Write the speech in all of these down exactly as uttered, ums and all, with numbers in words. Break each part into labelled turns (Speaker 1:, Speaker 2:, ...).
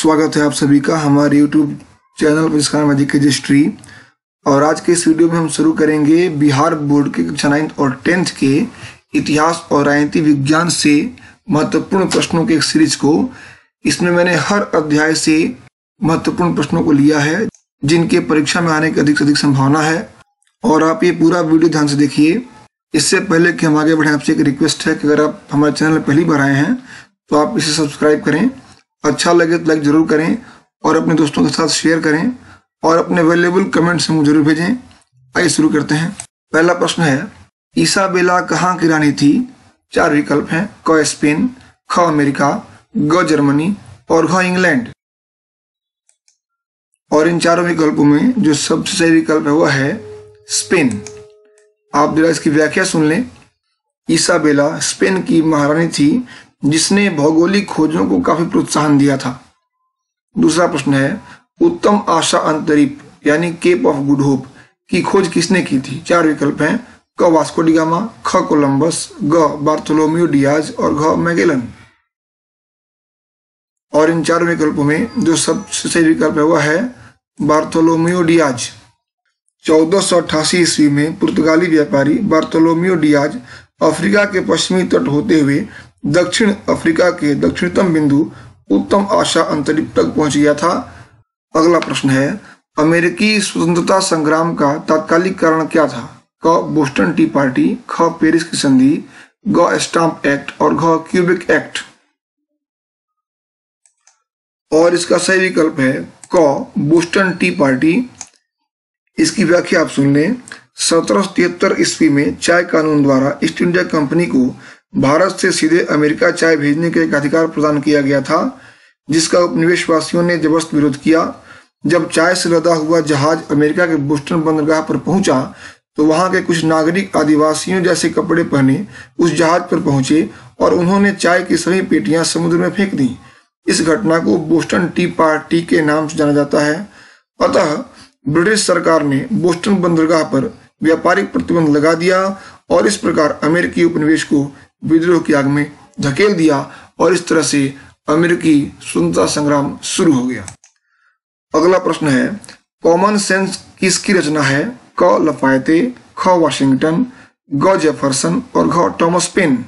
Speaker 1: स्वागत है आप सभी का हमारे यूट्यूब चैनल पर जिसका नाम है जीके हिस्ट्री। और आज के इस वीडियो में हम शुरू करेंगे बिहार बोर्ड के कक्षा नाइन्थ और टेंथ के इतिहास और राजनीति विज्ञान से महत्वपूर्ण प्रश्नों के एक सीरीज को। इसमें मैंने हर अध्याय से महत्वपूर्ण प्रश्नों को लिया है जिनके परीक्षा में आने की अधिक से अधिक संभावना है, और आप ये पूरा वीडियो ध्यान से देखिए। इससे पहले कि हम आगे बढ़ें, आपसे एक रिक्वेस्ट है कि अगर आप हमारे चैनल में पहली बार आए हैं तो आप इसे सब्सक्राइब करें, अच्छा लगे तो लाइक जरूर करें और अपने दोस्तों के साथ शेयर करें और अपने वैल्यूएबल कमेंट्स हमें जरूर भेजें। आइए शुरू करते हैं। पहला प्रश्न है, इसाबेला कहाँ की रानी थी? चार विकल्प हैं, क स्पेन, ख अमेरिका, ग जर्मनी और घ इंग्लैंड। और इन चारों विकल्पों में जो सबसे सही विकल्प है वह है स्पेन। आप जरा इसकी व्याख्या सुन लें। इसाबेला स्पेन की महारानी थी जिसने भौगोलिक खोजों को काफी प्रोत्साहन दिया था। दूसरा प्रश्न है, उत्तम आशा अंतरिक्ष यानी केप ऑफ गुड होप की खोज किसने की थी? चार विकल्प हैं, क वास्को डी गामा, ख कोलंबस, ग बार्थोलोम्यू डियाज और घ मैगेलन। और इन चार विकल्पों में जो सबसे सही विकल्प है वह है बार्थोलोम्यू डियाज। चौदह सौ अट्ठासी ईस्वी में पुर्तगाली व्यापारी बार्थोलोम्यू डियाज अफ्रीका के पश्चिमी तट होते हुए दक्षिण अफ्रीका के दक्षिणतम बिंदु उत्तम आशा अंतरिक्ष तक पहुंच गया था। अगला प्रश्न है, अमेरिकी स्वतंत्रता संग्राम का तात्कालिक कारण क्या था? क बोस्टन टी पार्टी, ख पेरिस की संधि, ग स्टाम्प एक्ट और घ क्यूबेक एक्ट। और इसका सही विकल्प है क बोस्टन टी पार्टी। इसकी व्याख्या आप सुन लें। सत्रह सौ तिहत्तर ईस्वी में चाय कानून द्वारा ईस्ट इंडिया कंपनी को भारत से सीधे अमेरिका चाय भेजने का एक अधिकार प्रदान किया गया था, जिसका उपनिवेशवासियों ने जबरदस्त विरोध किया। जब चाय से लदा हुआ जहाज अमेरिका के बोस्टन बंदरगाह पर पहुंचा तो वहां के कुछ नागरिक आदिवासियों जैसे कपड़े पहने उस जहाज पर पहुंचे और उन्होंने चाय की सभी पेटियां समुद्र में फेंक दी। इस घटना को बोस्टन टी पार्टी के नाम से जाना जाता है। अतः ब्रिटिश सरकार ने बोस्टन बंदरगाह पर व्यापारिक प्रतिबंध लगा दिया और इस प्रकार अमेरिकी उपनिवेश को विद्रोह की आग में धकेल दिया और इस तरह से अमेरिकी स्वतंत्रता संग्राम शुरू हो गया। अगला प्रश्न है, कॉमन सेंस किसकी रचना है? क लफायते, ख वाशिंगटन, ग जेफरसन और घ टॉमस पेन।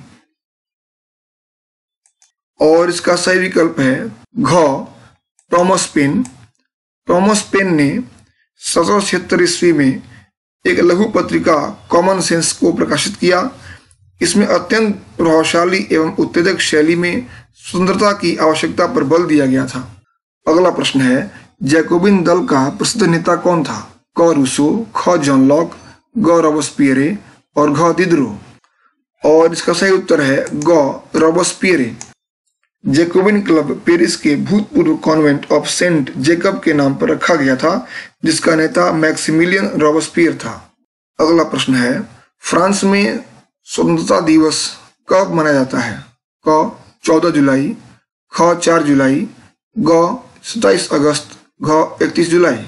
Speaker 1: और इसका सही विकल्प है घ टॉमस पेन। टॉमस पेन ने सत्रह सौ छिहत्तर ईस्वी में एक लघु पत्रिका कॉमन सेंस को प्रकाशित किया। इसमें अत्यंत प्रभावशाली एवं उत्तेजक शैली में स्वतंत्रता की आवश्यकता पर बल दिया गया था। अगला प्रश्न है, जैकोबिन दल का प्रसिद्ध नेता कौन था? क रूसो, ख जॉन लॉक, ग रॉबस्पियरे और घ दिदरो। और इसका सही उत्तर है ग रॉबस्पियरे। जैकोबिन क्लब पेरिस के भूतपूर्व कॉन्वेंट ऑफ सेंट जेकब के नाम पर रखा गया था, जिसका नेता मैक्सिमिलियन रॉबस्पियर था। अगला प्रश्न है, फ्रांस में स्वतंत्रता दिवस कब मनाया जाता है? क चौदह जुलाई, ख चार जुलाई, ग सत्ताईस अगस्त, घ इकतीस जुलाई।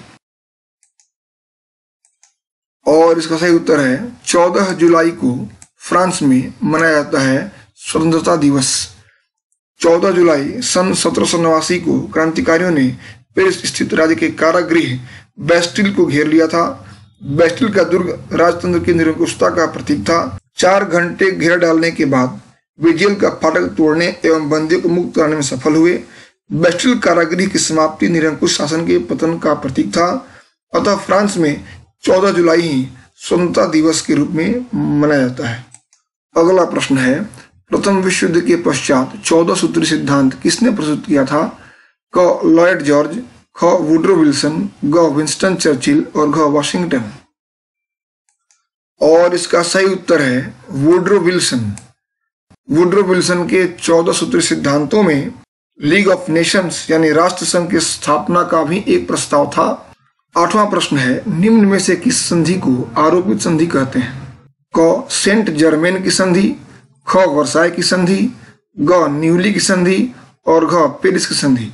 Speaker 1: और इसका सही उत्तर है चौदह जुलाई को फ्रांस में मनाया जाता है स्वतंत्रता दिवस। चौदह जुलाई सन सत्रह सौ नवासी को क्रांतिकारियों ने पेरिस स्थित राज्य के कारागृह बेस्टिल को घेर लिया था। बेस्टिल का दुर्ग राजतंत्र की निरंकुशता का प्रतीक था। चार घंटे घेरा डालने के बाद वे जेल का फाटक तोड़ने एवं बंदियों को मुक्त कराने में सफल हुए। बेस्टिल कारागृह की समाप्ति निरंकुश शासन के पतन का प्रतीक था। अतः फ्रांस में चौदह जुलाई ही स्वतंत्रता दिवस के रूप में मनाया जाता है। अगला प्रश्न है, प्रथम विश्व युद्ध के पश्चात चौदह सूत्री सिद्धांत किसने प्रस्तुत किया था? क लॉयड जॉर्ज, ख वुड्रो विल्सन, ग विंस्टन चर्चिल और घ वाशिंगटन। और इसका सही उत्तर है वुड्रो विल्सन। वुड्रो विल्सन के चौदह सूत्री सिद्धांतों में लीग ऑफ नेशंस यानी राष्ट्र संघ की स्थापना का भी एक प्रस्ताव था। आठवां प्रश्न है, निम्न में से किस संधि को आरोपित संधि कहते हैं? क सेंट जर्मेन की संधि, ख वर्साय की संधि, ग न्यूली की संधि और घ पेरिस की संधि।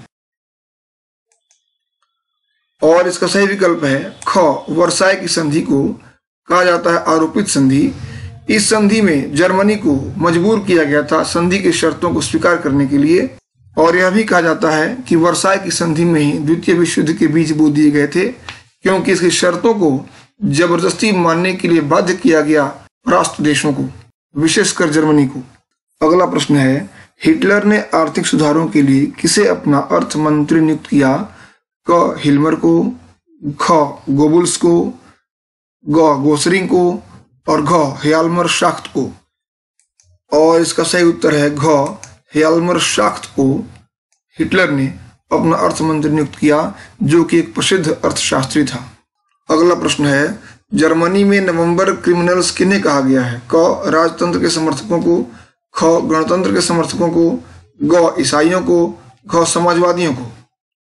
Speaker 1: और इसका सही विकल्प है ख वर्साय की संधि को कहा जाता है आरोपित संधि। इस संधि में जर्मनी को मजबूर किया गया था संधि की शर्तों को स्वीकार करने के लिए। और यह भी कहा जाता है कि वर्साय की संधि में ही द्वितीय विश्व युद्ध के बीज बो दिए गए थे, क्योंकि इसकी शर्तों को जबरदस्ती मानने के लिए बाध्य किया गया परास्त देशों को, विशेषकर जर्मनी को। अगला प्रश्न है, हिटलर ने आर्थिक सुधारों के लिए किसे अपना अर्थ मंत्री नियुक्त किया? क हिल्मर को, ख गोबुल्स को, ग गोसरिंग को और घ ह्याल्मर शाख्त को। और इसका सही उत्तर है घ ह्याल्मर शाख्त को हिटलर ने अपना अर्थमंत्री नियुक्त किया, जो कि एक प्रसिद्ध अर्थशास्त्री था। अगला प्रश्न है, जर्मनी में नवंबर क्रिमिनल्स किन्हें कहा गया है? क राजतंत्र के समर्थकों को, ख गणतंत्र के समर्थकों को, ग ईसाइयों को, घ समाजवादियों को।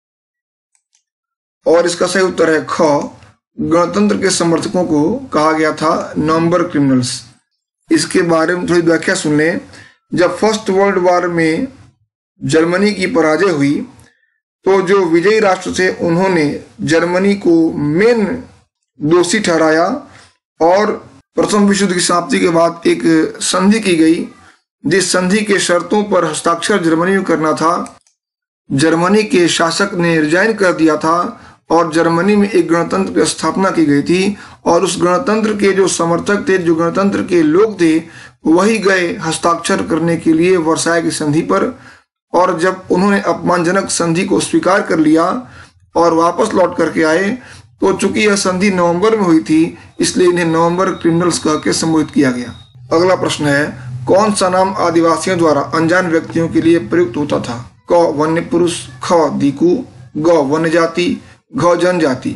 Speaker 1: और इसका सही उत्तर है ख गणतंत्र के समर्थकों को कहा गया था नवंबर क्रिमिनल्स। इसके बारे में थोड़ी व्याख्या सुन लें। जब फर्स्ट वर्ल्ड वॉर में जर्मनी की पराजय हुई तो जो विजयी राष्ट्र थे उन्होंने जर्मनी को मेन दोषी ठहराया और प्रथम विश्व युद्ध की समाप्ति के बाद एक संधि की गई, जिस संधि के शर्तों पर हस्ताक्षर जर्मनी में करना था। जर्मनी के शासक ने रिजाइन कर दिया था और जर्मनी में एक गणतंत्र की स्थापना की गई थी, और उस गणतंत्र के जो समर्थक थे, जो गणतंत्र के लोग थे, वही गए हस्ताक्षर करने के लिए वर्साय की संधि पर। और जब उन्होंने अपमानजनक संधि को स्वीकार कर लिया और वापस लौट करके आए, तो चूंकि यह संधि नवंबर में हुई थी, इसलिए इन्हें नवंबर क्रिमिनल्स कह के संबोधित किया गया। अगला प्रश्न है, कौन सा नाम आदिवासियों द्वारा अनजान व्यक्तियों के लिए प्रयुक्त होता था? क वन्य पुरुष, ख दीकू, ग वन्य जाति, घ जनजाति।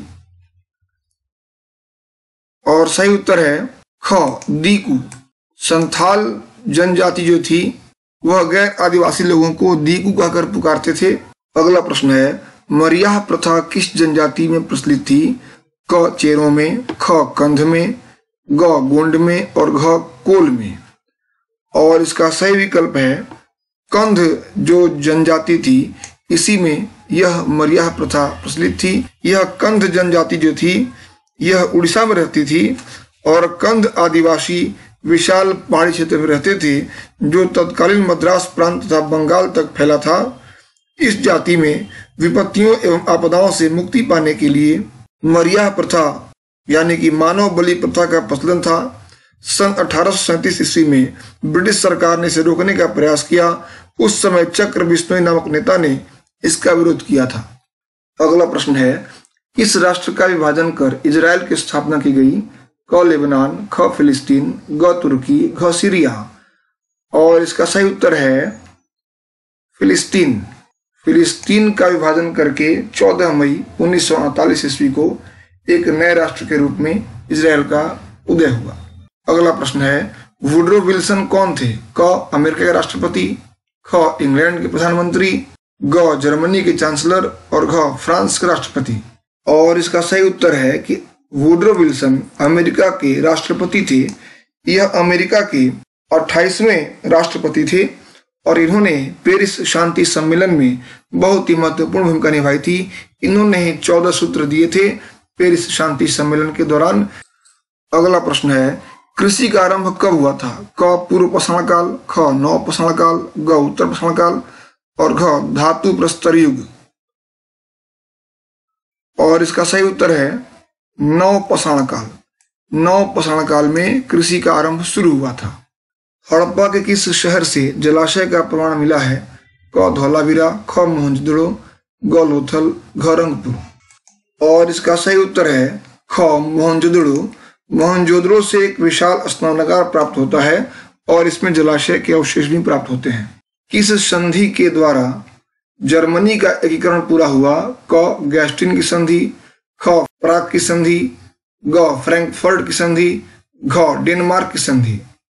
Speaker 1: और सही उत्तर है ख दीकू। संथाल जनजाति जो थी वह गैर आदिवासी लोगों को दीकू कहकर पुकारते थे। अगला प्रश्न है, मरियाह प्रथा किस जनजाति में प्रचलित थी? क चेरों में, ख कंध में, ग गोंड में और घ कोल में। और इसका सही विकल्प है कंध जो जनजाति थी, इसी में यह मरियाह प्रथा प्रचलित थी। यह कंध जनजाति जो थी यह उड़ीसा में रहती थी और कंध आदिवासी विशाल पहाड़ी क्षेत्र में रहते थे, जो तत्कालीन मद्रास प्रांत तथा बंगाल तक फैला था। इस जाति में विपत्तियों एवं आपदाओं से मुक्ति पाने के लिए मरियाह प्रथा यानी कि मानव बलि प्रथा का प्रचलन था। सन अठारह सौ सैंतीस ईस्वी में ब्रिटिश सरकार ने इसे रोकने का प्रयास किया। उस समय चक्र बिश्नोई नामक नेता ने इसका विरोध किया था। अगला प्रश्न है, किस राष्ट्र का विभाजन कर इजराइल की स्थापना की गई? क लेबनान, ख फिलिस्तीन, ग तुर्की, घ सीरिया। और इसका सही उत्तर है फिलिस्तीन। फिलिस्तीन का विभाजन करके चौदह मई उन्नीस सौ अड़तालीस ईस्वी को एक नए राष्ट्र के रूप में इजराइल का उदय हुआ। अगला प्रश्न है, वुडरो विल्सन कौन थे? क अमेरिका के राष्ट्रपति, ख इंग्लैंड के प्रधानमंत्री, ग जर्मनी के चांसलर और घ फ्रांस के राष्ट्रपति। और इसका सही उत्तर है कि वुडरो विल्सन अमेरिका के राष्ट्रपति थे। यह अमेरिका के अट्ठाईसवें राष्ट्रपति थे और इन्होंने पेरिस शांति सम्मेलन में बहुत ही महत्वपूर्ण भूमिका निभाई थी। इन्होंने ही चौदह सूत्र दिए थे पेरिस शांति सम्मेलन के दौरान। अगला प्रश्न है, कृषि का आरंभ कब हुआ था? क पूर्व पाषाण काल, ख नव पाषाण काल, ग उत्तर पाषाण काल और घ धातु प्रस्तर युग। और इसका सही उत्तर है नव पाषाण काल। नव पाषाण काल में कृषि का आरंभ शुरू हुआ था। हड़प्पा के किस शहर से जलाशय का प्रमाण मिला है? क धौलावीरा, ख मोहनजोदड़ो, ग लोथल, घ रंगपुर। और इसका सही उत्तर है ख मोहनजोदड़ो। मोहनजोदड़ो से एक विशाल स्नानागार प्राप्त होता है और इसमें जलाशय के अवशेष भी प्राप्त होते हैं। किस संधि के द्वारा जर्मनी का एकीकरण पूरा हुआ? क गैस्टिन की संधि, ख प्राग की संधि, ग फ्रैंकफर्ट की संधि, घ डेनमार्क की संधि।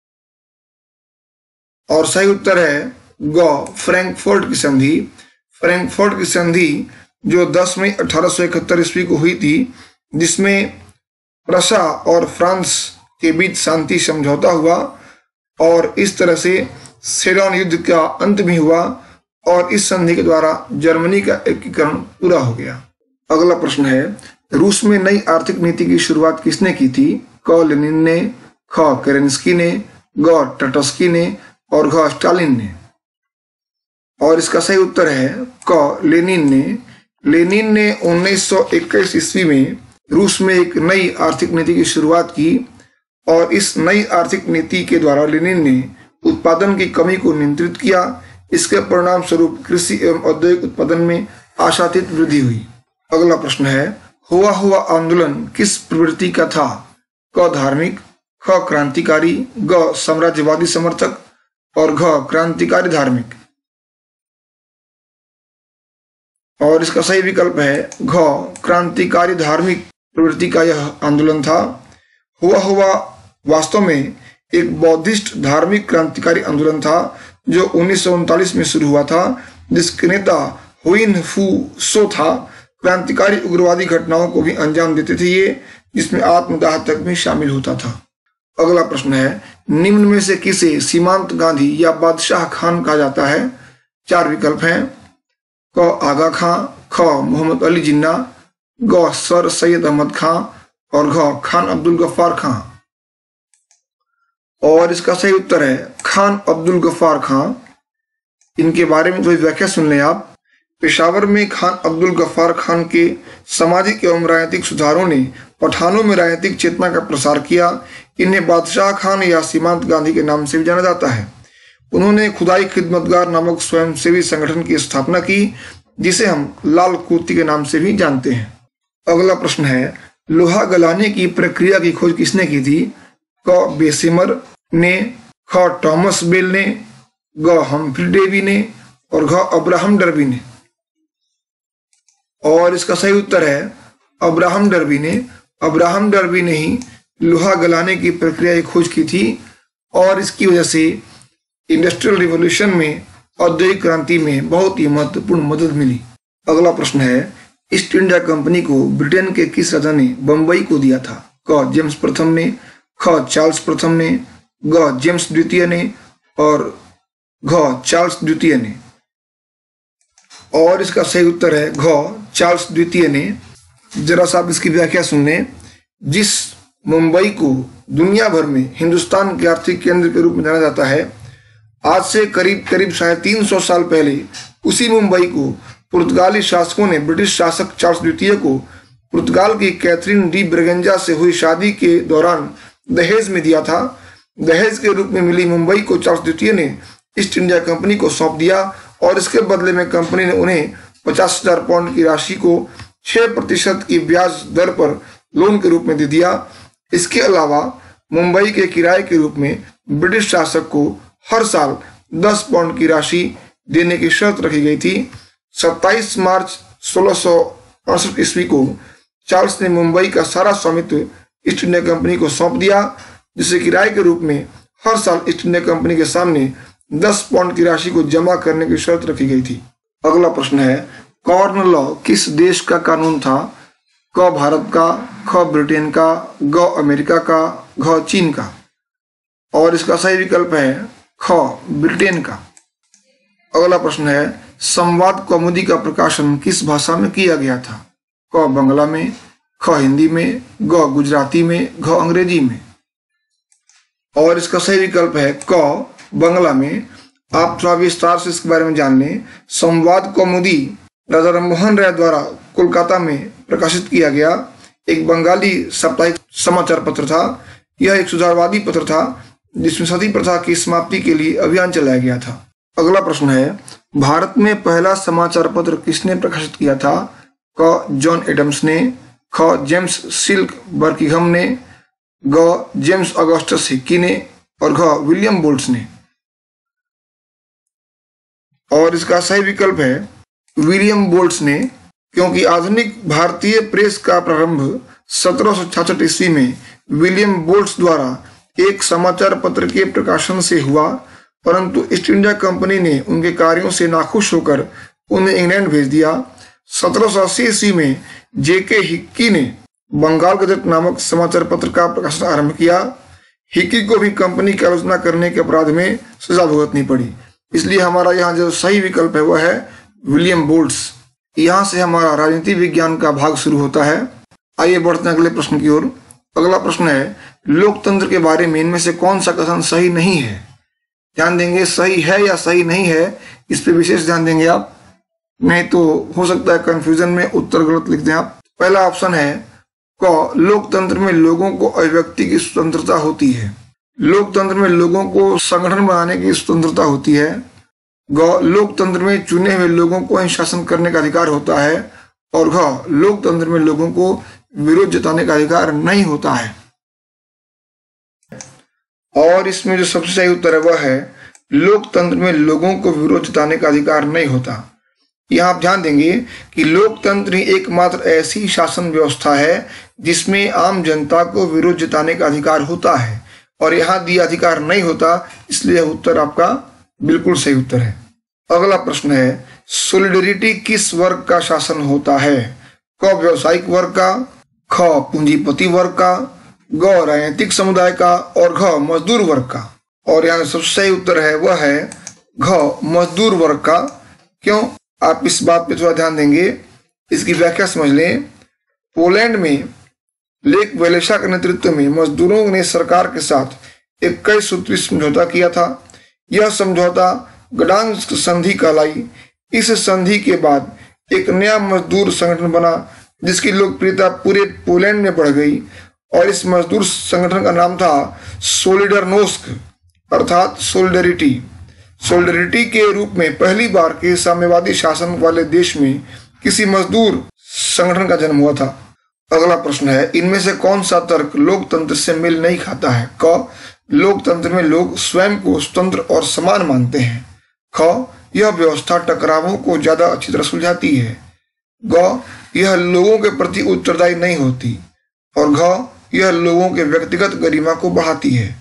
Speaker 1: और सही उत्तर है ग फ्रैंकफर्ट की संधि। फ्रैंकफर्ट की संधि जो दस मई अठारह सौ इकहत्तर ईस्वी को हुई थी, जिसमें प्रशा और फ्रांस के बीच शांति समझौता हुआ और इस तरह से सेडन युद्ध का अंत भी हुआ और इस संधि के द्वारा जर्मनी का एकीकरण पूरा हो गया। अगला प्रश्न है, रूस में नई आर्थिक नीति की शुरुआत किसने की थी? क लेनिन ने, ख केरेंस्की ने, ग टटस्की ने और घ स्टालिन ने। और इसका सही उत्तर है क लेनिन ने। लेनिन ने उन्नीस सौ इक्कीस ईस्वी में रूस में एक नई आर्थिक नीति की शुरुआत की और इस नई आर्थिक नीति के द्वारा लेनिन ने उत्पादन की कमी को नियंत्रित किया। इसके परिणाम स्वरूप कृषि एवं औद्योगिक उत्पादन में आशातीत वृद्धि हुई। अगला प्रश्न है, हुआ हुआ आंदोलन किस प्रवृत्ति का था? क धार्मिक, ख क्रांतिकारी, ग साम्राज्यवादी समर्थक और घ क्रांतिकारी धार्मिक। और इसका सही विकल्प है घ क्रांतिकारी धार्मिक प्रवृत्ति का यह आंदोलन था। हुआ हुआ वास्तव में एक बौद्धिस्ट धार्मिक क्रांतिकारी आंदोलन था जो उन्नीस सौ उनतालीस में शुरू हुआ था, जिसके नेता हुइन फू सो था। क्रांतिकारी उग्रवादी घटनाओं को भी अंजाम देते थे ये, जिसमें आत्मदाह तक भी शामिल होता था। अगला प्रश्न है, निम्न में से किसे सीमांत गांधी या बादशाह खान कहा जाता है? चार विकल्प हैं, क आगा खां, ख मोहम्मद अली जिन्ना, ग सर सैयद अहमद खां और घ खान अब्दुल गफ्फार खां। और इसका सही उत्तर है खान अब्दुल गफ्फार खां। इनके बारे में थोड़ी व्याख्या सुन लें आप। पेशावर में खान अब्दुल गफ्फार खान के सामाजिक एवं राजनीतिक सुधारों ने पठानों में राजनीतिक चेतना का प्रसार किया। इन्हें बादशाह खान या सीमांत गांधी के नाम से भी जाना जाता है। उन्होंने खुदाई खिदमतगार नामक स्वयंसेवी संगठन की स्थापना की, जिसे हम लाल कुर्ती के नाम से भी जानते हैं। अगला प्रश्न है, लोहा गलाने की प्रक्रिया की खोज किसने की थी? क बेसेमर ने, ख टॉमस बेल ने, ग हम्फ्री डेवी ने और घ अब्राहम डर्बी ने। और इसका सही उत्तर है अब्राहम डर्बी ने। अब्राहम डर्बी ने ही लोहा गलाने की प्रक्रिया की खोज की थी और इसकी वजह से इंडस्ट्रियल रिवॉल्यूशन में, औद्योगिक क्रांति में बहुत ही महत्वपूर्ण मदद मिली। अगला प्रश्न है, ईस्ट इंडिया कंपनी को ब्रिटेन के किस राजा ने बंबई को दिया था? क जेम्स प्रथम ने, ख चार्ल्स प्रथम ने, ग जेम्स द्वितीय ने और घ चार्ल्स द्वितीय ने। और इसका सही उत्तर है घ चार्ल्स द्वितीय ने। जरा सा आप इसकी व्याख्या सुन लें। जिस मुंबई को दुनिया भर में हिंदुस्तान के आर्थिक केंद्र के रूप में जाना जाता है, आज से करीब करीब साढ़े तीन सौ साल पहले उसी मुंबई को पुर्तगाली शासकों ने ब्रिटिश शासक चार्ल्स द्वितीय को पुर्तगाल की कैथरीन डी ब्रेगेंजा से हुई शादी के दौरान दहेज में दिया था। दहेज के रूप में मिली मुंबई को चार्ल्स द्वितीय ने ईस्ट इंडिया कंपनी को सौंप दिया और इसके बदले में कंपनी ने उन्हें पचास हजार पाउंड की राशि को छह प्रतिशत की ब्याज दर पर लोन के रूप में दे दिया। इसके अलावा मुंबई के किराए के रूप में ब्रिटिश शासक को हर साल दस पाउंड की राशि देने की शर्त रखी गई थी। सत्ताईस मार्च सोलह सौ अड़सठ ईस्वी को चार्ल्स ने मुंबई का सारा स्वामित्व ईस्ट इंडिया कंपनी को सौंप दिया, जिसे किराए के रूप में हर साल ईस्ट इंडिया कंपनी के सामने दस पाउंड की राशि को जमा करने की शर्त रखी गई थी। अगला प्रश्न है, कॉर्न लॉ किस देश का कानून था? क भारत का, ख ब्रिटेन का, ग अमेरिका का, घ चीन का। और इसका सही विकल्प है ख ब्रिटेन का। अगला प्रश्न है, संवाद कौमुदी का प्रकाशन किस भाषा में किया गया था? क बंगला में, ख हिंदी में, ग गुजराती में, घ अंग्रेजी में। और इसका सही विकल्प है क बंगला में। आप थोड़ा विस्तार से इसके बारे में जान लें। संवाद कौमुदी राजा राममोहन राय द्वारा कोलकाता में प्रकाशित किया गया एक बंगाली साप्ताहिक समाचार पत्र था। यह एक सुधारवादी पत्र था जिसमें सती प्रथा की समाप्ति के लिए अभियान चलाया गया था। अगला प्रश्न है, भारत में पहला समाचार पत्र किसने प्रकाशित किया था? क जॉन एडम्स ने, ख जेम्स सिल्क बर्किंघम ने, ग जेम्स ऑगस्टस हिक्की ने और घ विलियम बोल्ट्स ने। और इसका सही विकल्प है विलियम बोल्ट्स ने, क्योंकि आधुनिक भारतीय प्रेस का प्रारंभ सत्रह सौ छियासठ ईस्वी में विलियम बोल्ट्स द्वारा एक समाचार पत्र के प्रकाशन से हुआ, परंतु ईस्ट इंडिया कंपनी ने उनके कार्यों से नाखुश होकर उन्हें इंग्लैंड भेज दिया। सत्रह सौ अस्सी ईस्वी में जे के हिक्की ने बंगाल गजट नामक समाचार पत्र का प्रकाशन आरंभ किया। हिक्की को भी कंपनी की आलोचना करने के अपराध में सजा भुगतनी पड़ी। इसलिए हमारा यहाँ जो सही विकल्प है वह है विलियम बोल्ट्स। यहाँ से हमारा राजनीति विज्ञान का भाग शुरू होता है। आइए बढ़ते हैं अगले प्रश्न की ओर। अगला प्रश्न है, लोकतंत्र के बारे में इनमें से कौन सा कथन सही नहीं है? ध्यान देंगे, सही है या सही नहीं है इस पे विशेष ध्यान देंगे आप, नहीं तो हो सकता है कंफ्यूजन में उत्तर गलत लिख दें आप। पहला ऑप्शन है क, लोकतंत्र में लोगों को अभिव्यक्ति की स्वतंत्रता होती है। लोकतंत्र में लोगों को संगठन बनाने की स्वतंत्रता होती है। ग, लोकतंत्र में चुने हुए लोगों को अनुशासन करने का अधिकार होता है। और घ, लोकतंत्र में लोगों को विरोध जताने का अधिकार नहीं होता है। और इसमें जो सबसे सही उत्तर है वह है लोकतंत्र में लोगों को विरोध जताने का अधिकार नहीं होता। यहाँ आप ध्यान देंगे कि लोकतंत्र ही एकमात्र ऐसी शासन व्यवस्था है जिसमें आम जनता को विरोध जताने का अधिकार होता है, और यहाँ दिया अधिकार नहीं होता, इसलिए उत्तर आपका बिल्कुल सही उत्तर है। अगला प्रश्न है सोलिडरिटी किस वर्ग का शासन होता है? क, व्यवसायिक वर्ग का, ख, पूंजीपति वर्ग का, ग, राजनीतिक समुदाय का, और घ, मजदूर वर्ग का। और यहाँ सबसे सही उत्तर है वह है घ, मजदूर वर्ग का। क्यों? आप इस बात पे थोड़ा ध्यान देंगे, इसकी व्याख्या समझ लें। पोलैंड में लेक वैलेसा के नेतृत्व में मजदूरों ने सरकार के साथ एक कई सूत्री समझौता किया था। यह समझौता गडांस्क संधि कहलाई। इस संधि के बाद एक नया मजदूर संगठन बना जिसकी लोकप्रियता पूरे पोलैंड में बढ़ गई, और इस मजदूर संगठन का नाम था सोलिडरनोस्क अर्थात सोलिडरिटी। सोलिडरिटी के रूप में पहली बार के साम्यवादी शासन वाले देश में किसी मजदूर संगठन का जन्म हुआ था। अगला प्रश्न है इनमें से कौन सा तर्क लोकतंत्र से मेल नहीं खाता है? क, लोकतंत्र में लोग स्वयं को स्वतंत्र और समान मानते हैं। ख, यह व्यवस्था टकरावों को ज्यादा अच्छी तरह सुलझाती है। ग, यह लोगों के प्रति उत्तरदायी नहीं होती। और घ, यह लोगों के व्यक्तिगत गरिमा को बढ़ाती है।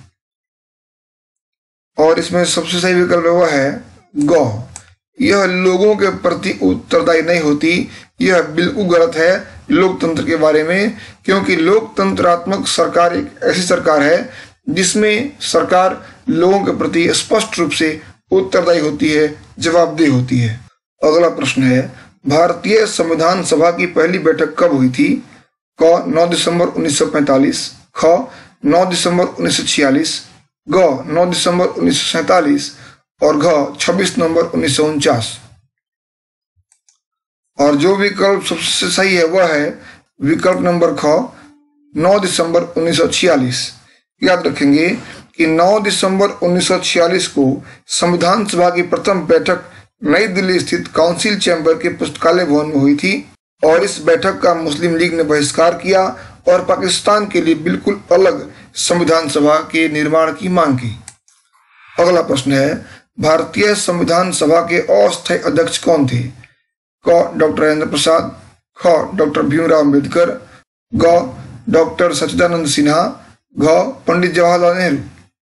Speaker 1: और इसमें सबसे सही विकल्प वह है ग, यह लोगों के प्रति उत्तरदायी नहीं होती। यह बिल्कुल गलत है लोकतंत्र के बारे में, क्योंकि लोकतंत्रात्मक सरकार एक ऐसी सरकार है जिसमें सरकार लोगों के प्रति स्पष्ट रूप से उत्तरदायी होती है, जवाबदेह होती है। अगला प्रश्न है भारतीय संविधान सभा की पहली बैठक कब हुई थी? क, नौ दिसंबर उन्नीस सौ पैंतालीस, ख, नौ दिसंबर उन्नीस सौ छियालीस, ग, नौ दिसंबर उन्नीस सौ सैतालीस, और घ, छब्बीस नवंबर उन्नीस सौ उनचास। और जो विकल्प सबसे सही है वह है विकल्प नंबर ख, नौ दिसंबर उन्नीस सौ छियालीस। याद रखेंगे कि नौ दिसंबर उन्नीस सौ छियालीस को संविधान सभा की प्रथम बैठक नई दिल्ली स्थित काउंसिल चैम्बर के पुस्तकालय भवन में हुई थी, और इस बैठक का मुस्लिम लीग ने बहिष्कार किया और पाकिस्तान के लिए बिल्कुल अलग संविधान सभा के निर्माण की मांग की। अगला प्रश्न है भारतीय संविधान सभा के अस्थायी अध्यक्ष कौन थे? क, डॉक्टर राजेंद्र प्रसाद, ख, डॉक्टर भीमराव अम्बेडकर, ग, डॉक्टर सच्चिदानंद सिन्हा, घ, पंडित जवाहरलाल नेहरू।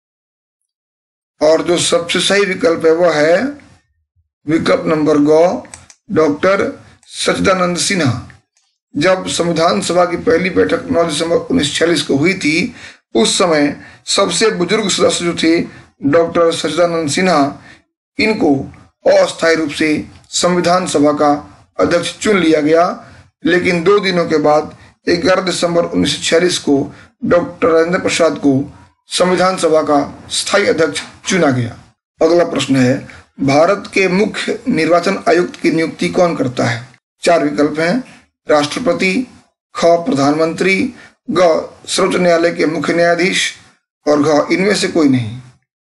Speaker 1: और जो सबसे सही विकल्प है वह है विकल्प नंबर ग, डॉक्टर सच्चिदानंद सिन्हा। जब संविधान सभा की पहली बैठक नौ दिसंबर उन्नीस सौ छियालीस को हुई थी, उस समय सबसे बुजुर्ग सदस्य जो थे डॉक्टर सच्चिदानंद सिन्हा, इनको अस्थायी रूप से संविधान सभा का अध्यक्ष चुन लिया गया। लेकिन दो दिनों के बाद ग्यारह दिसंबर उन्नीस सौ छियालीस को डॉक्टर राजेंद्र प्रसाद को संविधान सभा का स्थायी अध्यक्ष चुना गया। अगला प्रश्न है भारत के मुख्य निर्वाचन आयुक्त की नियुक्ति कौन करता है? चार विकल्प हैं राष्ट्रपति, ख, प्रधानमंत्री, ग, सर्वोच्च न्यायालय के मुख्य न्यायाधीश, और घ, इनमें से कोई नहीं।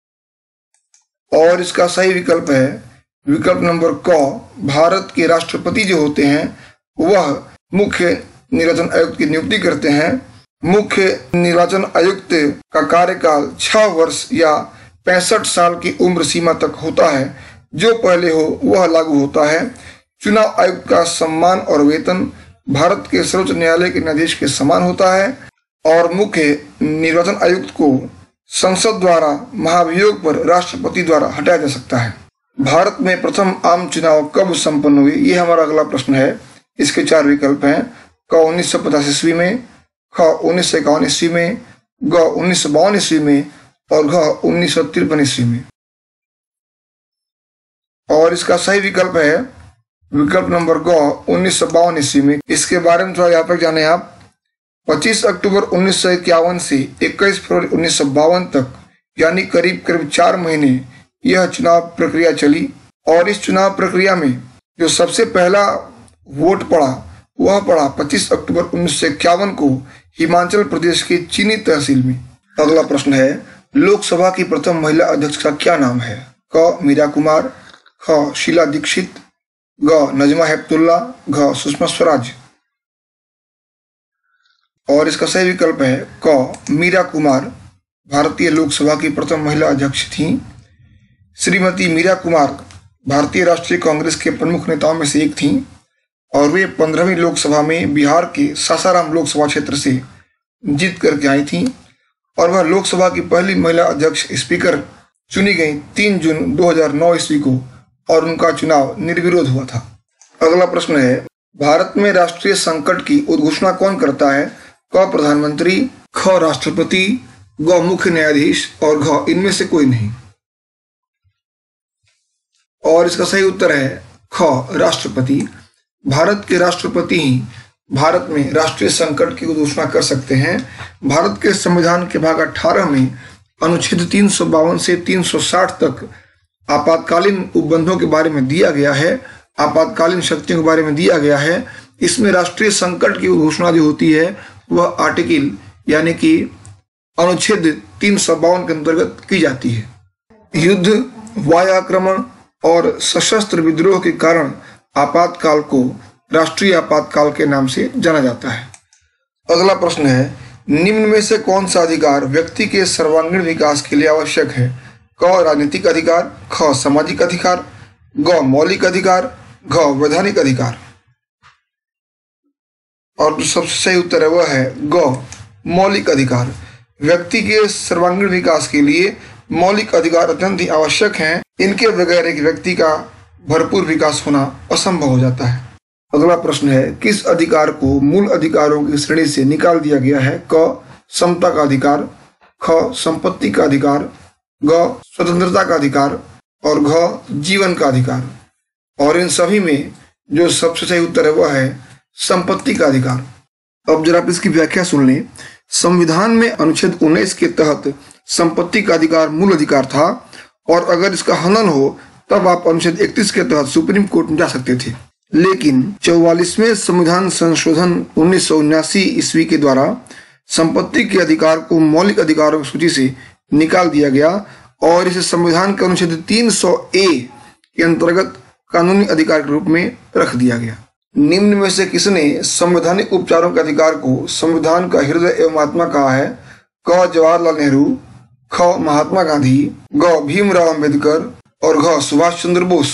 Speaker 1: और इसका सही विकल्प है विकल्प नंबर क, भारत के राष्ट्रपति जो होते हैं वह मुख्य निर्वाचन आयुक्त की नियुक्ति करते हैं। मुख्य निर्वाचन आयुक्त का कार्यकाल छह वर्ष या पैंसठ साल की उम्र सीमा तक होता है। जो पहले हो वह लागू होता है। चुनाव आयुक्त का सम्मान और वेतन भारत के सर्वोच्च न्यायालय के न्यायाधीश के समान होता है, और मुख्य निर्वाचन आयुक्त को संसद द्वारा महाभियोग पर राष्ट्रपति द्वारा हटाया जा सकता है। भारत में प्रथम आम चुनाव कब संपन्न हुए? ये हमारा अगला प्रश्न है। इसके चार विकल्प हैं क, उन्नीस सौ पचास ईस्वी में, ख, उन्नीस सौ इक्यावन ईस्वी में, ग, उन्नीस सौ बावन ईस्वी में, और घ, उन्नीस सौ तिरपन ईस्वी में। और इसका सही विकल्प है विकल्प नंबर ग, उन्नीस सौ बावन ईस्वी में। इसके बारे में थोड़ा व्यापक जाने आप। पच्चीस अक्टूबर उन्नीस सौ इक्यावन से इक्कीस फरवरी उन्नीस सौ बावन तक यानी करीब करीब चार महीने यह चुनाव प्रक्रिया चली। और इस चुनाव प्रक्रिया में जो सबसे पहला वोट पड़ा वह पड़ा पच्चीस अक्टूबर उन्नीस सौ इक्यावन को हिमाचल प्रदेश की चीनी तहसील में। अगला प्रश्न है, लोकसभा की प्रथम महिला अध्यक्ष का क्या नाम है? क मीरा कुमार, ख शीला दीक्षित, ग नजमा हेपतुल्ला, घ सुषमा स्वराज। और इसका सही विकल्प है क मीरा कुमार भारतीय लोकसभा की प्रथम महिला अध्यक्ष थीं। श्रीमती मीरा कुमार भारतीय राष्ट्रीय कांग्रेस के प्रमुख नेताओं में से एक थीं और वे पंद्रहवीं लोकसभा में बिहार के सासाराम लोकसभा क्षेत्र से जीत करके आई थीं और वह लोकसभा की पहली महिला अध्यक्ष स्पीकर चुनी गई तीन जून दो हज़ार नौ ईस्वी को और उनका चुनाव निर्विरोध हुआ था। अगला प्रश्न है, भारत में राष्ट्रीय संकट की उद्घोषणा कौन करता है? क प्रधानमंत्री, ख राष्ट्रपति, ग मुख्य न्यायाधीश और घ इनमें से कोई नहीं। और इसका सही उत्तर है ख राष्ट्रपति। भारत के राष्ट्रपति ही भारत में राष्ट्रीय संकट की घोषणा कर सकते हैं। भारत के संविधान के भाग अठारह में अनुच्छेद तीन सौ बावन से तीन सौ साठ तक आपातकालीन उपबंधों के बारे में दिया गया है, आपातकालीन शक्तियों के बारे में दिया गया है। इसमें राष्ट्रीय संकट की घोषणा जो होती है वह आर्टिकल यानी कि अनुच्छेद तीन सौ बावन के अंतर्गत की जाती है। युद्ध, वायु आक्रमण और सशस्त्र विद्रोह के कारण आपातकाल को राष्ट्रीय आपातकाल के नाम से जाना जाता है। अगला प्रश्न है, निम्न में से कौन सा अधिकार व्यक्ति के सर्वांगीण विकास के लिए आवश्यक है? क राजनीतिक अधिकार, ख सामाजिक अधिकार, ग मौलिक अधिकार, घ वैधानिक अधिकार। और जो सबसे सही उत्तर है वह है ग मौलिक अधिकार। व्यक्ति के सर्वांगीण विकास के लिए मौलिक अधिकार अत्यंत ही आवश्यक हैं। इनके बगैर एक व्यक्ति का भरपूर विकास होना असंभव हो जाता है। अगला प्रश्न है, किस अधिकार को मूल अधिकारों की श्रेणी से निकाल दिया गया है? क समता का अधिकार, ख संपत्ति का अधिकार, ग स्वतंत्रता का अधिकार और घ जीवन का अधिकार। और इन सभी में जो सबसे सही उत्तर है वह है संपत्ति का अधिकार। अब जरा आप इसकी व्याख्या सुन लें। संविधान में अनुच्छेद उन्नीस के तहत संपत्ति का अधिकार मूल अधिकार था और अगर इसका हनन हो तब आप अनुच्छेद इकतीस के तहत सुप्रीम कोर्ट में जा सकते थे। लेकिन चौवालीसवें संविधान संशोधन उन्नीस सौ उन्यासी ईस्वी के द्वारा संपत्ति के अधिकार को मौलिक अधिकारों की सूची से निकाल दिया गया और इसे संविधान के अनुच्छेद तीन सौ ए के अंतर्गत कानूनी अधिकार के रूप में रख दिया गया। निम्न में से किसने संवैधानिक उपचारों के अधिकार को संविधान का हृदय एवं आत्मा कहा है? क जवाहरलाल नेहरू, ख महात्मा गांधी, ग भीमराव अंबेडकर और घ सुभाष चंद्र बोस।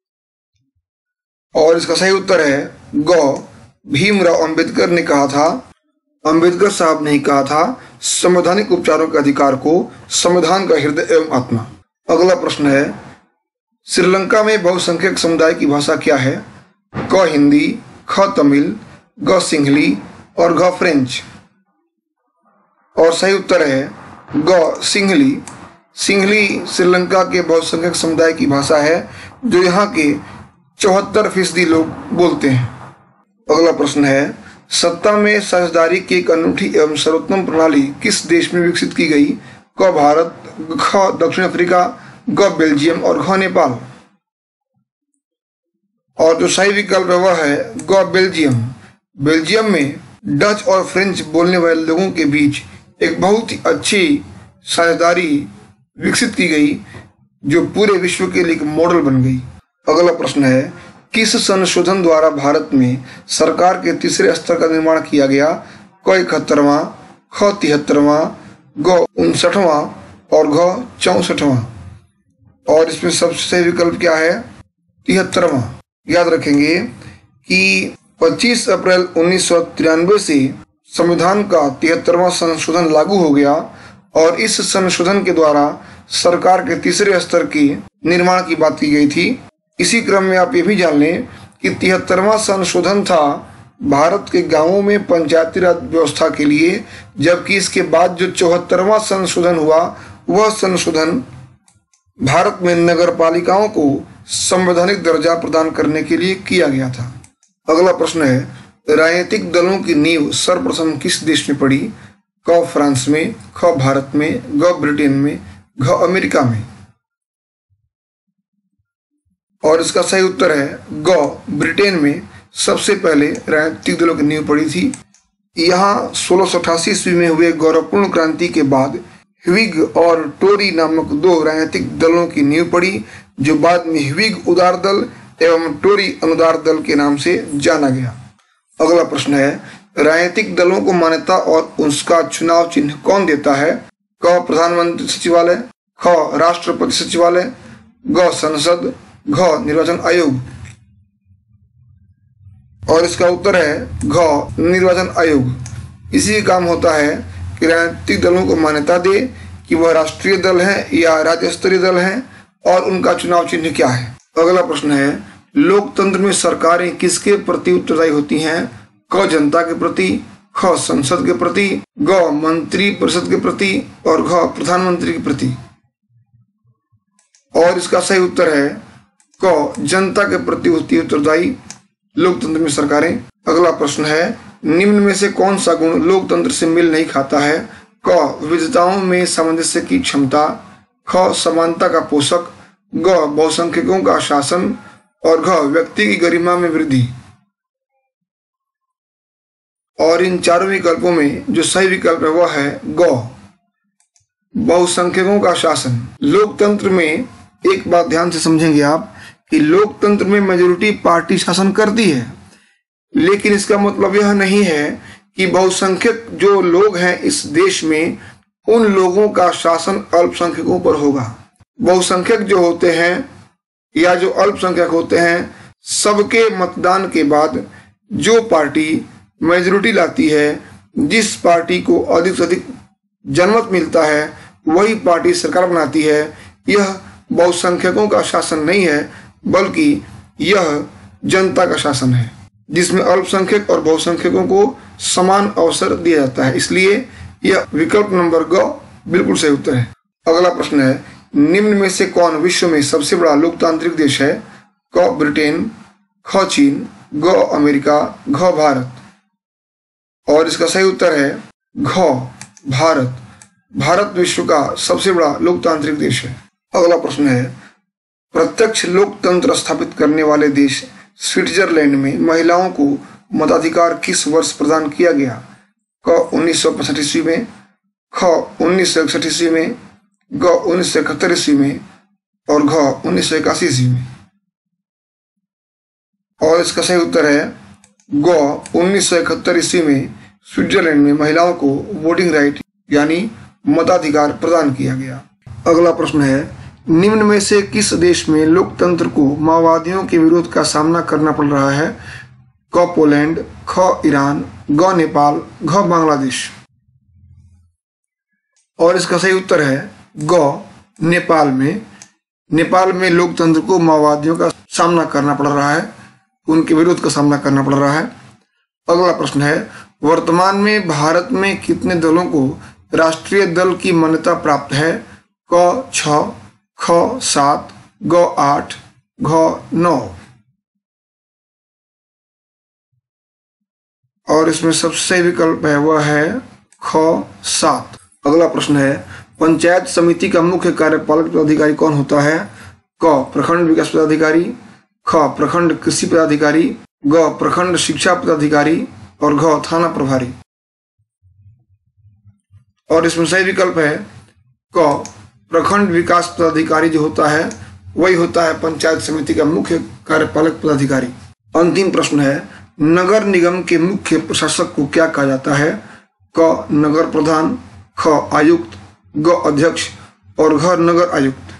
Speaker 1: और इसका सही उत्तर है ग भीमराव अंबेडकर ने कहा था। अंबेडकर साहब ने ही कहा था संवैधानिक उपचारों के अधिकार को संविधान का हृदय एवं आत्मा। अगला प्रश्न है, श्रीलंका में बहुसंख्यक समुदाय की भाषा क्या है? क हिंदी, ख तमिल, ग सिंहली और घ फ्रेंच। और सही उत्तर है ग सिंहली। सिंहली श्रीलंका के बहुसंख्यक समुदाय की भाषा है जो यहाँ के चौहत्तर फीसदी लोग बोलते हैं। अगला प्रश्न है, सत्ता में साझेदारी की एक अनूठी एवं सर्वोत्तम प्रणाली किस देश में विकसित की गई? क भारत, ख दक्षिण अफ्रीका, ग बेल्जियम और घ नेपाल। और जो सही विकल्प है वह है ग बेल्जियम। बेल्जियम में डच और फ्रेंच बोलने वाले लोगों के बीच एक बहुत ही अच्छी साझेदारी विकसित की गई जो पूरे विश्व के लिए एक मॉडल बन गई। अगला प्रश्न है, किस संशोधन द्वारा भारत में सरकार के तीसरे स्तर का निर्माण किया गया? क इकहत्तरवां, ख तिहत्तरवां, ग उनसठवां और घ चौसठवां। और इसमें सबसे सही विकल्प क्या है? तिहत्तरवां। याद रखेंगे कि पच्चीस अप्रैल उन्नीस सौ तिरानवे से संविधान का तिहत्तरवां संशोधन लागू हो गया और इस संशोधन के द्वारा सरकार के तीसरे स्तर के निर्माण की बात की गई थी। इसी क्रम में आप ये भी जान लें कि तिहत्तरवां संशोधन था भारत के गांवों में पंचायती राज व्यवस्था के लिए, जबकि इसके बाद जो चौहत्तरवां संशोधन हुआ वह संशोधन भारत में नगर पालिकाओं को संवैधानिक दर्जा प्रदान करने के लिए किया गया था। अगला प्रश्न है, राजनीतिक दलों की नींव सर्वप्रथम किस देश में पड़ी? क फ्रांस में, ख भारत में, ग ब्रिटेन में, घ अमेरिका में। और इसका सही उत्तर है ग, ब्रिटेन में सबसे पहले राजनीतिक दलों की नींव पड़ी थी। यहाँ सोलह सौ अठासी ईस्वी में हुए गौरवपूर्ण क्रांति के बाद ह्विग और टोरी नामक दो राजनीतिक दलों की नींव पड़ी, जो बाद में ह्विग उदार दल एवं टोरी अनुदार दल के नाम से जाना गया। अगला प्रश्न है, राजनीतिक दलों को मान्यता और उसका चुनाव चिन्ह कौन देता है? क, प्रधानमंत्री सचिवालय, ख, राष्ट्रपति सचिवालय, ग, संसद, घ, निर्वाचन आयोग। और इसका उत्तर है घ, निर्वाचन आयोग। इसी का काम होता है कि राजनीतिक दलों को मान्यता दे कि वह राष्ट्रीय दल है या राज्य स्तरीय दल है और उनका चुनाव चिन्ह क्या है। अगला प्रश्न है, लोकतंत्र में सरकारें किसके प्रति उत्तरदायी होती हैं? क, जनता के प्रति, ख, संसद के प्रति, ग, मंत्री परिषद के प्रति और घ, प्रधानमंत्री के प्रति। और इसका सही उत्तर है क, जनता के प्रति होती है उत्तरदायी लोकतंत्र में सरकारें। अगला प्रश्न है, निम्न में से कौन सा गुण लोकतंत्र से मेल नहीं खाता है? क, विविधताओं में सामंजस्य की क्षमता, ख, समानता का पोषक, ग, बहुसंख्यकों का शासन और घ, व्यक्ति की गरिमा में वृद्धि। और इन चारों विकल्पों में जो सही विकल्प है वह है ग, बहुसंख्यकों का शासन। लोकतंत्र में एक बात ध्यान से समझेंगे आप कि लोकतंत्र में मेजोरिटी पार्टी शासन करती है, लेकिन इसका मतलब यह नहीं है कि बहुसंख्यक जो लोग हैं इस देश में उन लोगों का शासन अल्पसंख्यकों पर होगा। बहुसंख्यक जो होते हैं या जो अल्पसंख्यक होते हैं, सबके मतदान के बाद जो पार्टी मेजोरिटी लाती है, जिस पार्टी को अधिक से अधिक जनमत मिलता है, वही पार्टी सरकार बनाती है। यह बहुसंख्यकों का शासन नहीं है, बल्कि यह जनता का शासन है, जिसमें अल्पसंख्यक और बहुसंख्यकों को समान अवसर दिया जाता है। इसलिए यह विकल्प नंबर ग बिल्कुल सही उत्तर है। अगला प्रश्न है, निम्न में से कौन विश्व में सबसे बड़ा लोकतांत्रिक देश है? क, ब्रिटेन, ख, चीन, ग, अमेरिका, घ, भारत। और इसका सही उत्तर है घ, भारत। भारत विश्व का सबसे बड़ा लोकतांत्रिक देश है। अगला प्रश्न है, प्रत्यक्ष लोकतंत्र स्थापित करने वाले देश स्विट्जरलैंड में महिलाओं को मताधिकार किस वर्ष प्रदान किया गया? क, उन्नीस सौ पैंसठ ईस्वी में, ख, उन्नीस सौ इकसठ ईस्वी में, ग, उन्नीस सौ इकहत्तर ईस्वी में और घ, उन्नीस सौ इक्यासी ईस्वी में। और इसका सही उत्तर है ग, उन्नीस सौ इकहत्तर ईस्वी में स्विट्जरलैंड में महिलाओं को वोटिंग राइट यानी मताधिकार प्रदान किया गया। अगला प्रश्न है, निम्न में से किस देश में लोकतंत्र को माओवादियों के विरोध का सामना करना पड़ रहा है? क, पोलैंड, ख, ईरान, ग, नेपाल, घ, बांग्लादेश। और इसका सही उत्तर है ग, नेपाल में। नेपाल में लोकतंत्र को माओवादियों का सामना करना पड़ रहा है, उनके विरोध का सामना करना पड़ रहा है। अगला प्रश्न है, वर्तमान में भारत में कितने दलों को राष्ट्रीय दल की मान्यता प्राप्त है? क, छ, ख, सात, ग, आठ, घ, नौ। और इसमें सबसे विकल्प है वह है ख, सात। अगला प्रश्न है, पंचायत समिति का मुख्य कार्यपालक पदाधिकारी कौन होता है? क, प्रखंड विकास पदाधिकारी, ख, प्रखंड कृषि पदाधिकारी, ग, प्रखंड शिक्षा पदाधिकारी और घ, थाना प्रभारी। और इसमें सही विकल्प है क, प्रखंड विकास पदाधिकारी जो होता है वही होता है पंचायत समिति का मुख्य कार्यपालक पदाधिकारी। अंतिम प्रश्न है, नगर निगम के मुख्य प्रशासक को क्या कहा जाता है? क, नगर प्रधान, ख, आयुक्त, ग, अध्यक्ष और घ, नगर आयुक्त।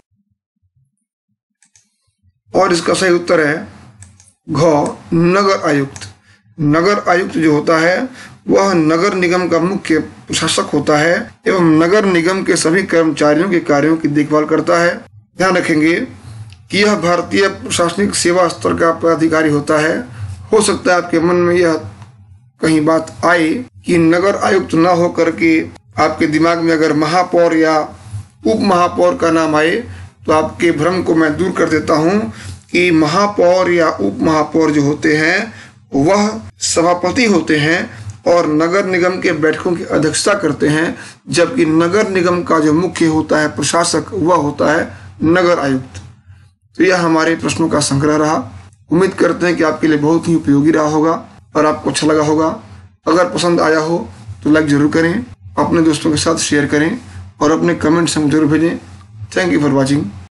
Speaker 1: और इसका सही उत्तर है घ, नगर आयुक्त। नगर आयुक्त जो होता है वह नगर निगम का मुख्य प्रशासक होता है एवं नगर निगम के सभी कर्मचारियों के कार्यों की देखभाल करता है। ध्यान रखेंगे कि यह भारतीय प्रशासनिक सेवा स्तर का पदाधिकारी होता है। हो सकता है आपके मन में यह कहीं बात आए कि नगर आयुक्त न हो करके आपके दिमाग में अगर महापौर या उप महापौर का नाम आए तो आपके भ्रम को मैं दूर कर देता हूं कि महापौर या उप महापौर जो होते हैं वह सभापति होते हैं और नगर निगम के बैठकों की अध्यक्षता करते हैं, जबकि नगर निगम का जो मुख्य होता है प्रशासक वह होता है नगर आयुक्त। तो यह हमारे प्रश्नों का संग्रह रहा। उम्मीद करते हैं कि आपके लिए बहुत ही उपयोगी रहा होगा और आपको अच्छा लगा होगा। अगर पसंद आया हो तो लाइक जरूर करें, अपने दोस्तों के साथ शेयर करें और अपने कमेंट्स हम जरूर भेजें। Thank you for watching.